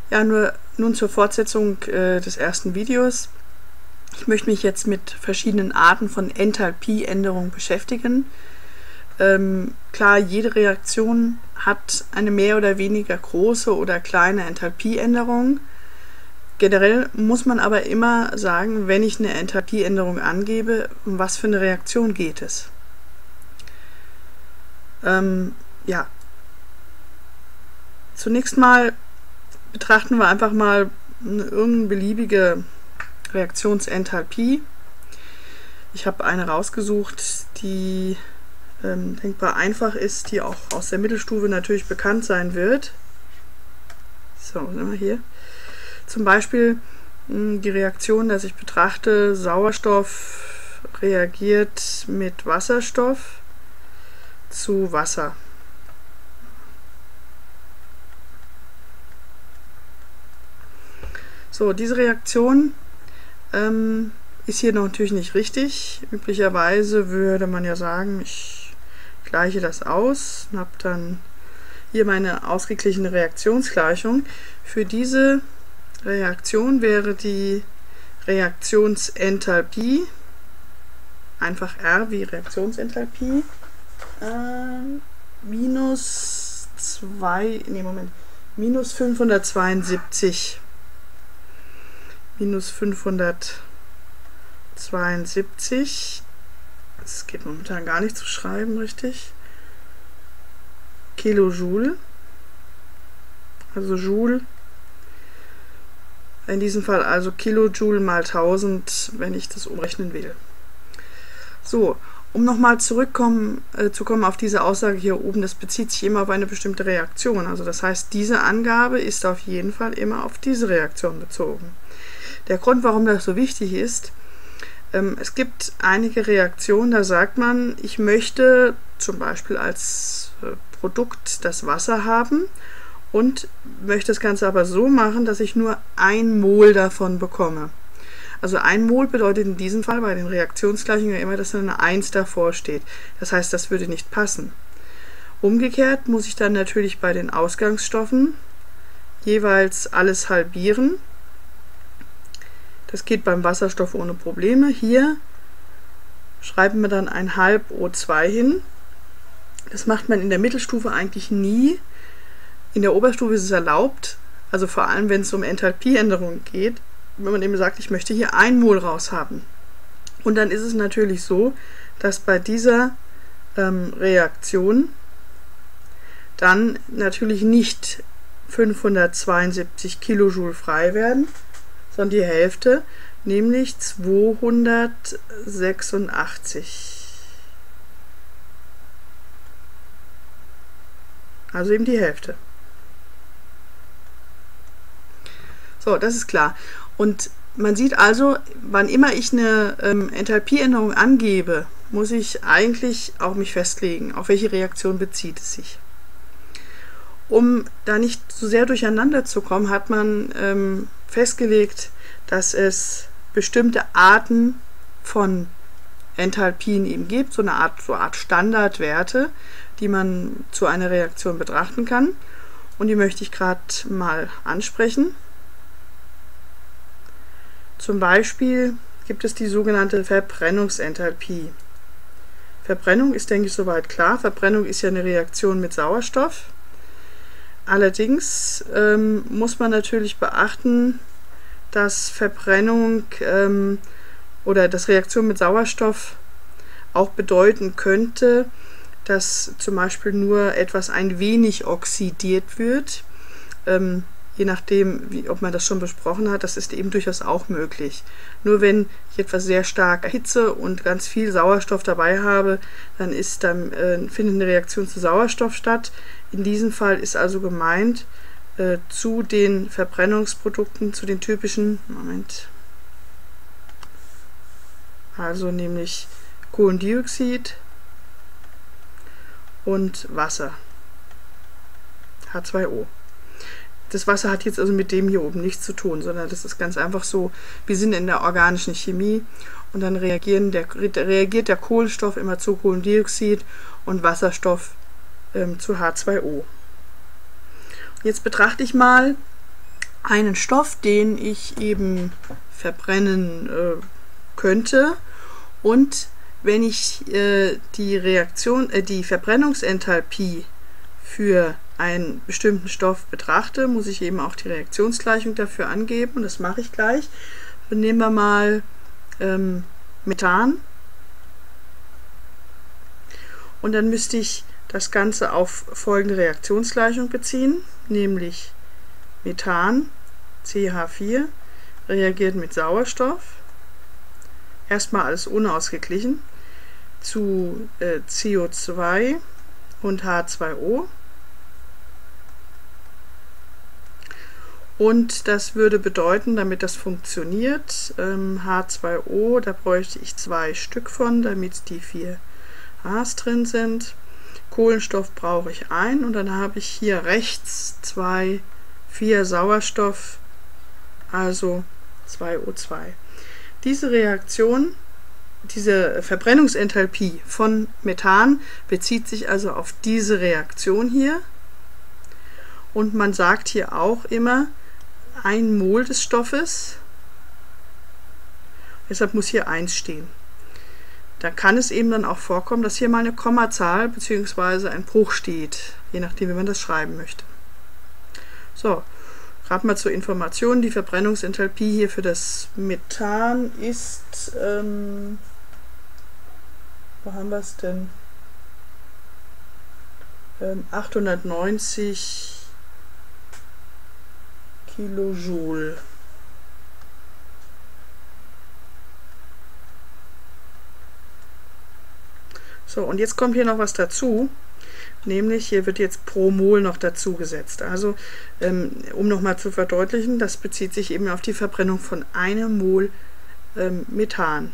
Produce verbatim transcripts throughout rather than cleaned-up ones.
Ja, nur nun zur Fortsetzung äh, des ersten Videos. Ich möchte mich jetzt mit verschiedenen Arten von Enthalpieänderungen beschäftigen. Ähm, klar, jede Reaktion hat eine mehr oder weniger große oder kleine Enthalpieänderung. Generell muss man aber immer sagen, wenn ich eine Enthalpieänderung angebe, um was für eine Reaktion geht es. Ähm, ja. Zunächst mal betrachten wir einfach mal eine irgendeine beliebige Reaktionsenthalpie. Ich habe eine rausgesucht, die ähm, denkbar einfach ist, die auch aus der Mittelstufe natürlich bekannt sein wird. So, sind wir hier. Zum Beispiel mh, die Reaktion, dass ich betrachte, Sauerstoff reagiert mit Wasserstoff zu Wasser. So, diese Reaktion ähm, ist hier noch natürlich nicht richtig. Üblicherweise würde man ja sagen, ich gleiche das aus und habe dann hier meine ausgeglichene Reaktionsgleichung. Für diese Reaktion wäre die Reaktionsenthalpie, einfach R wie Reaktionsenthalpie, äh, minus zwei, nee, Moment, minus fünfhundertzweiundsiebzig. Minus fünfhundertzweiundsiebzig. Das geht momentan gar nicht zu schreiben, richtig. Kilojoule. Also Joule. In diesem Fall also Kilojoule mal tausend, wenn ich das umrechnen will. So, um nochmal zurückkommen äh, zu kommen auf diese Aussage hier oben, das bezieht sich immer auf eine bestimmte Reaktion. Also das heißt, diese Angabe ist auf jeden Fall immer auf diese Reaktion bezogen. Der Grund, warum das so wichtig ist, ähm, es gibt einige Reaktionen, da sagt man, ich möchte zum Beispiel als äh, Produkt das Wasser haben und möchte das Ganze aber so machen, dass ich nur ein Mol davon bekomme. Also ein Mol bedeutet in diesem Fall bei den Reaktionsgleichungen immer, dass eine eins davor steht. Das heißt, das würde nicht passen. Umgekehrt muss ich dann natürlich bei den Ausgangsstoffen jeweils alles halbieren. Das geht beim Wasserstoff ohne Probleme. Hier schreiben wir dann ein halb O zwei hin. Das macht man in der Mittelstufe eigentlich nie. In der Oberstufe ist es erlaubt, also vor allem wenn es um Enthalpieänderungen geht, wenn man eben sagt, ich möchte hier ein Mol raus haben. Und dann ist es natürlich so, dass bei dieser ähm, Reaktion dann natürlich nicht fünfhundertzweiundsiebzig Kilojoule frei werden, sondern die Hälfte, nämlich zweihundertsechsundachtzig. Also eben die Hälfte. So, das ist klar. Und man sieht also, wann immer ich eine ähm, Enthalpieänderung angebe, muss ich eigentlich auch mich festlegen, auf welche Reaktion bezieht es sich. Um da nicht so sehr durcheinander zu kommen, hat man ähm, festgelegt, dass es bestimmte Arten von Enthalpien eben gibt, so eine Art, so eine Art Standardwerte, die man zu einer Reaktion betrachten kann. Und die möchte ich gerade mal ansprechen. Zum Beispiel gibt es die sogenannte Verbrennungsenthalpie. Verbrennung ist, denke ich, soweit klar. Verbrennung ist ja eine Reaktion mit Sauerstoff. Allerdings ähm, muss man natürlich beachten, dass Verbrennung ähm, oder dass Reaktion mit Sauerstoff auch bedeuten könnte, dass zum Beispiel nur etwas ein wenig oxidiert wird. Ähm, je nachdem, wie, ob man das schon besprochen hat, das ist eben durchaus auch möglich. Nur wenn ich etwas sehr stark erhitze und ganz viel Sauerstoff dabei habe, dann, ist, dann äh, findet eine Reaktion zu Sauerstoff statt. In diesem Fall ist also gemeint, äh, zu den Verbrennungsprodukten, zu den typischen, Moment, also nämlich Kohlendioxid und Wasser, H zwei O. Das Wasser hat jetzt also mit dem hier oben nichts zu tun, sondern das ist ganz einfach so, wir sind in der organischen Chemie und dann reagieren der, reagiert der Kohlenstoff immer zu Kohlendioxid und Wasserstoff ähm, zu H zwei O. Jetzt betrachte ich mal einen Stoff, den ich eben verbrennen äh, könnte, und wenn ich äh, die Reaktion, äh, die Verbrennungsenthalpie für einen bestimmten Stoff betrachte, muss ich eben auch die Reaktionsgleichung dafür angeben. Das mache ich gleich. Dann nehmen wir mal ähm, Methan. Und dann müsste ich das Ganze auf folgende Reaktionsgleichung beziehen, nämlich Methan, C H vier, reagiert mit Sauerstoff. Erstmal alles unausgeglichen zu äh, C O zwei und H zwei O. Und das würde bedeuten, damit das funktioniert, ähm, H zwei O, da bräuchte ich zwei Stück von, damit die vier H's drin sind. Kohlenstoff brauche ich ein, und dann habe ich hier rechts zwei, vier Sauerstoff, also zwei O zwei. Diese Reaktion, diese Verbrennungsenthalpie von Methan bezieht sich also auf diese Reaktion hier, und man sagt hier auch immer ein Mol des Stoffes, deshalb muss hier eins stehen. Da kann es eben dann auch vorkommen, dass hier mal eine Kommazahl bzw. ein Bruch steht, je nachdem, wie man das schreiben möchte. So, gerade mal zur Information, die Verbrennungsenthalpie hier für das Methan ist, ähm, wo haben wir es denn? Ähm, achthundertneunzig Kilojoule. So, und jetzt kommt hier noch was dazu, nämlich hier wird jetzt pro Mol noch dazu gesetzt. Also, ähm, um nochmal zu verdeutlichen, das bezieht sich eben auf die Verbrennung von einem Mol ähm, Methan.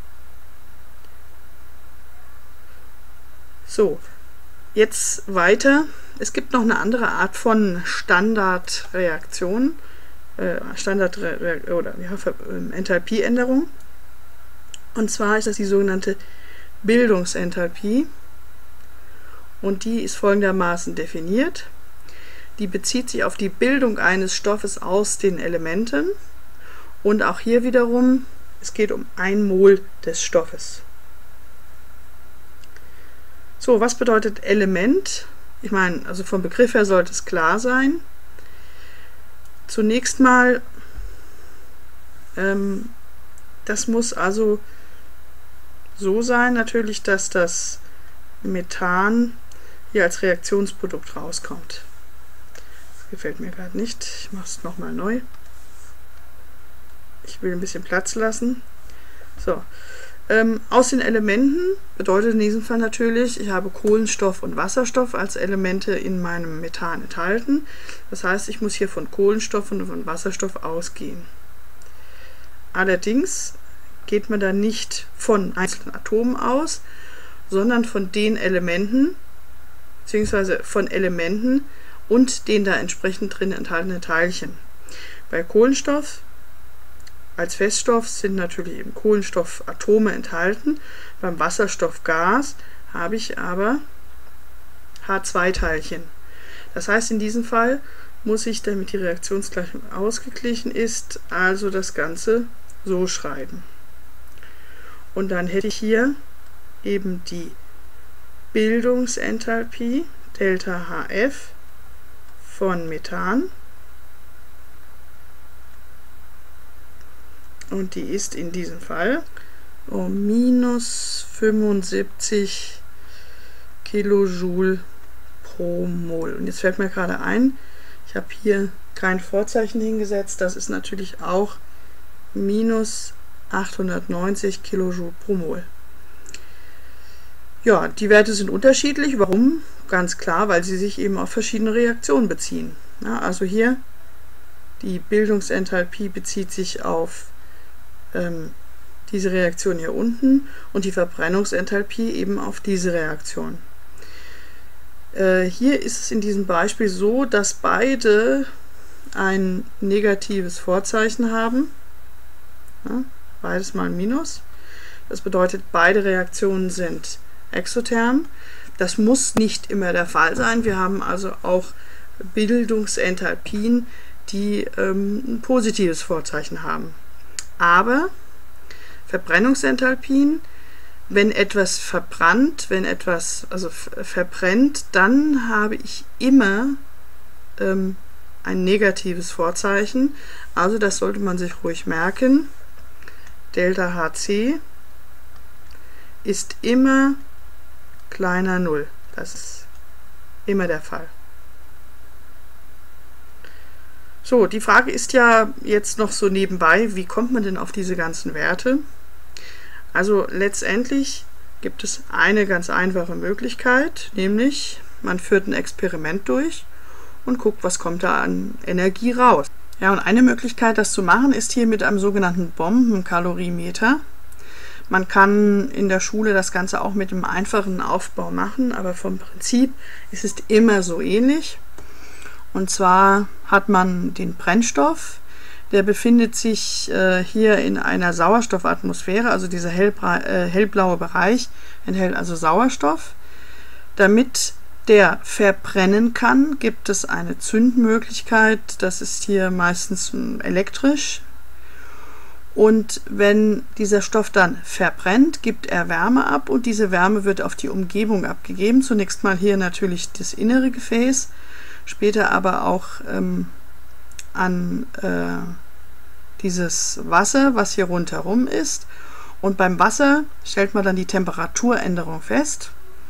So, jetzt weiter. Es gibt noch eine andere Art von Standardreaktion, äh, Standard oder ja, Enthalpieänderung. Und zwar ist das die sogenannte Bildungsenthalpie, und die ist folgendermaßen definiert. Die bezieht sich auf die Bildung eines Stoffes aus den Elementen, und auch hier wiederum, es geht um ein Mol des Stoffes. So, was bedeutet Element? Ich meine, also vom Begriff her sollte es klar sein. Zunächst mal, ähm, das muss also so sein natürlich, dass das Methan hier als Reaktionsprodukt rauskommt. Das gefällt mir gerade nicht. Ich mache es nochmal neu. Ich will ein bisschen Platz lassen. So. Ähm, aus den Elementen bedeutet in diesem Fall natürlich, ich habe Kohlenstoff und Wasserstoff als Elemente in meinem Methan enthalten. Das heißt, ich muss hier von Kohlenstoff und von Wasserstoff ausgehen. Allerdings geht man da nicht von einzelnen Atomen aus, sondern von den Elementen, beziehungsweise von Elementen und den da entsprechend drin enthaltenen Teilchen. Bei Kohlenstoff als Feststoff sind natürlich eben Kohlenstoffatome enthalten. Beim Wasserstoffgas habe ich aber H zwei Teilchen. Das heißt, in diesem Fall muss ich, damit die Reaktionsgleichung ausgeglichen ist, also das Ganze so schreiben. Und dann hätte ich hier eben die Bildungsenthalpie Delta H F von Methan. Und die ist in diesem Fall um minus fünfundsiebzig Kilojoule pro Mol. Und jetzt fällt mir gerade ein, ich habe hier kein Vorzeichen hingesetzt, das ist natürlich auch minus achthundertneunzig Kilojoule pro Mol. Ja, die Werte sind unterschiedlich. Warum? Ganz klar, weil sie sich eben auf verschiedene Reaktionen beziehen. Ja, also hier die Bildungsenthalpie bezieht sich auf ähm, diese Reaktion hier unten und die Verbrennungsenthalpie eben auf diese Reaktion. Äh, hier ist es in diesem Beispiel so, dass beide ein negatives Vorzeichen haben. Ja, beides mal ein Minus. Das bedeutet, beide Reaktionen sind exotherm. Das muss nicht immer der Fall sein. Wir haben also auch Bildungsenthalpien, die ähm, ein positives Vorzeichen haben. Aber Verbrennungsenthalpien, wenn etwas verbrannt, wenn etwas also verbrennt, dann habe ich immer ähm, ein negatives Vorzeichen. Also das sollte man sich ruhig merken. Delta H C ist immer kleiner null. Das ist immer der Fall. So, die Frage ist ja jetzt noch so nebenbei, wie kommt man denn auf diese ganzen Werte? Also letztendlich gibt es eine ganz einfache Möglichkeit, nämlich man führt ein Experiment durch und guckt, was kommt da an Energie raus. Ja, und eine Möglichkeit, das zu machen, ist hier mit einem sogenannten Bombenkalorimeter. Man kann in der Schule das Ganze auch mit einem einfachen Aufbau machen, aber vom Prinzip ist es immer so ähnlich. Und zwar hat man den Brennstoff, der befindet sich äh, hier in einer Sauerstoffatmosphäre, also dieser hellbra äh, hellblaue Bereich enthält also Sauerstoff. Damit der verbrennen kann, gibt es eine Zündmöglichkeit, das ist hier meistens elektrisch. Und wenn dieser Stoff dann verbrennt, gibt er Wärme ab und diese Wärme wird auf die Umgebung abgegeben. Zunächst mal hier natürlich das innere Gefäß, später aber auch ähm, an äh, dieses Wasser, was hier rundherum ist. Und beim Wasser stellt man dann die Temperaturänderung fest.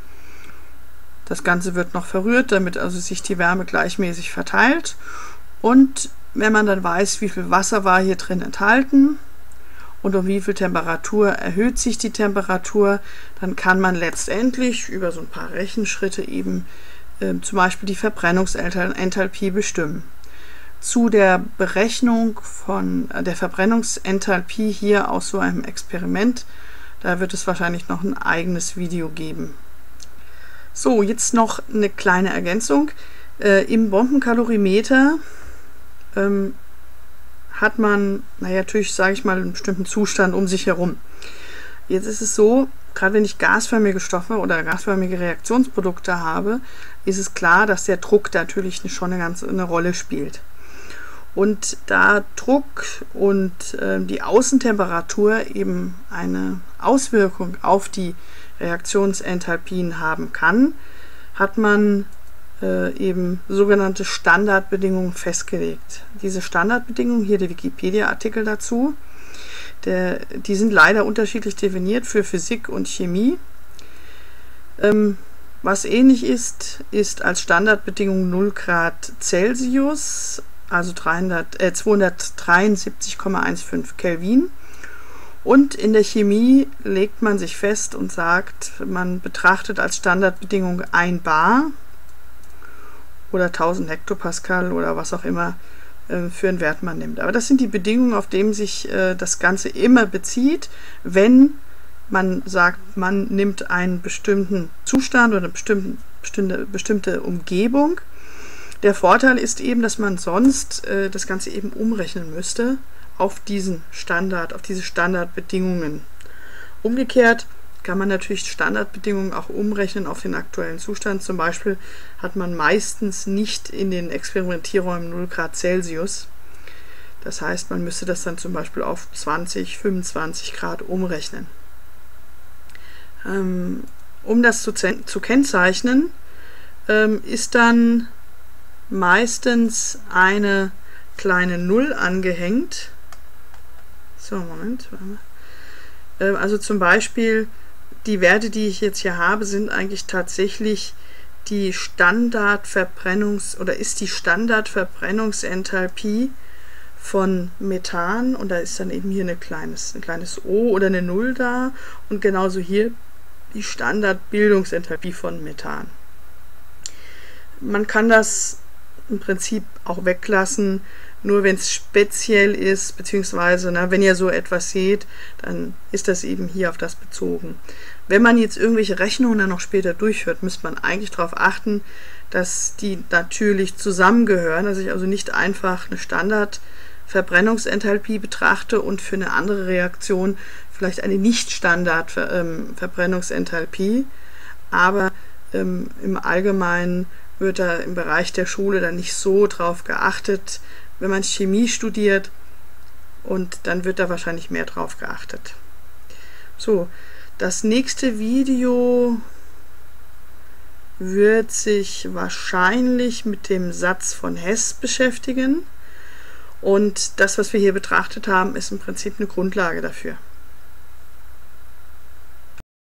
Das Ganze wird noch verrührt, damit also sich die Wärme gleichmäßig verteilt. Und wenn man dann weiß, wie viel Wasser war hier drin enthalten und um wie viel Temperatur erhöht sich die Temperatur, dann kann man letztendlich über so ein paar Rechenschritte eben äh, zum Beispiel die Verbrennungsenthalpie bestimmen. Zu der Berechnung von der Verbrennungsenthalpie hier aus so einem Experiment, da wird es wahrscheinlich noch ein eigenes Video geben. So, jetzt noch eine kleine Ergänzung. Äh, im Bombenkalorimeter ähm, hat man, naja, natürlich sage ich mal, einen bestimmten Zustand um sich herum. Jetzt ist es so, gerade wenn ich gasförmige Stoffe oder gasförmige Reaktionsprodukte habe, ist es klar, dass der Druck natürlich schon eine ganz eine Rolle spielt. Und da Druck und äh, die Außentemperatur eben eine Auswirkung auf die Reaktionsenthalpien haben kann, hat man äh, eben sogenannte Standardbedingungen festgelegt. Diese Standardbedingungen, hier der Wikipedia-Artikel dazu, der, die sind leider unterschiedlich definiert für Physik und Chemie. Ähm, was ähnlich ist, ist als Standardbedingung null Grad Celsius, also dreihundert, äh, zweihundertdreiundsiebzig Komma fünfzehn Kelvin. Und in der Chemie legt man sich fest und sagt, man betrachtet als Standardbedingung ein Bar oder tausend Hektopascal oder was auch immer äh, für einen Wert man nimmt. Aber das sind die Bedingungen, auf denen sich äh, das Ganze immer bezieht, wenn man sagt, man nimmt einen bestimmten Zustand oder eine bestimmte, bestimmte, bestimmte Umgebung. Der Vorteil ist eben, dass man sonst äh, das Ganze eben umrechnen müsste auf diesen Standard, auf diese Standardbedingungen. Umgekehrt kann man natürlich Standardbedingungen auch umrechnen auf den aktuellen Zustand. Zum Beispiel hat man meistens nicht in den Experimentierräumen null Grad Celsius. Das heißt, man müsste das dann zum Beispiel auf zwanzig, fünfundzwanzig Grad umrechnen. Ähm, um das zu, zu kennzeichnen, ähm, ist dann meistens eine kleine Null angehängt. So, Moment. Ähm, also zum Beispiel, die Werte, die ich jetzt hier habe, sind eigentlich tatsächlich die Standardverbrennungs- oder ist die Standardverbrennungsenthalpie von Methan, und da ist dann eben hier eine kleines, ein kleines O oder eine Null da, und genauso hier die Standardbildungsenthalpie von Methan. Man kann das im Prinzip auch weglassen, nur wenn es speziell ist, beziehungsweise na, wenn ihr so etwas seht, dann ist das eben hier auf das bezogen. Wenn man jetzt irgendwelche Rechnungen dann noch später durchführt, müsste man eigentlich darauf achten, dass die natürlich zusammengehören, dass ich also nicht einfach eine Standardverbrennungsenthalpie betrachte und für eine andere Reaktion vielleicht eine Nicht-Standard-Verbrennungsenthalpie, aber ähm, im Allgemeinen wird da im Bereich der Schule dann nicht so drauf geachtet, wenn man Chemie studiert, und dann wird da wahrscheinlich mehr drauf geachtet. So, das nächste Video wird sich wahrscheinlich mit dem Satz von Hess beschäftigen, und das, was wir hier betrachtet haben, ist im Prinzip eine Grundlage dafür.